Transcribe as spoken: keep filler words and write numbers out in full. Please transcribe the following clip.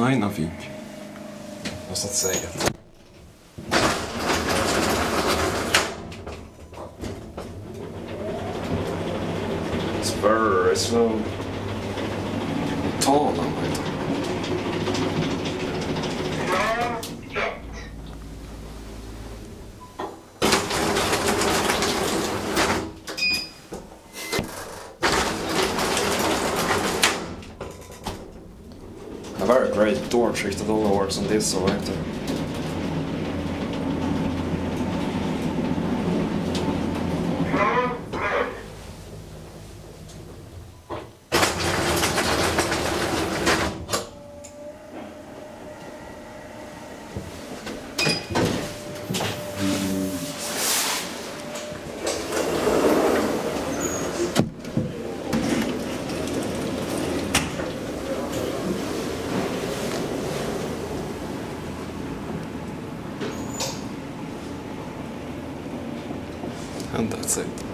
Nej, nothing. Måste inte säga. It's very slow. Tala mig inte. A very great door trick that only works on this selector. And that's it.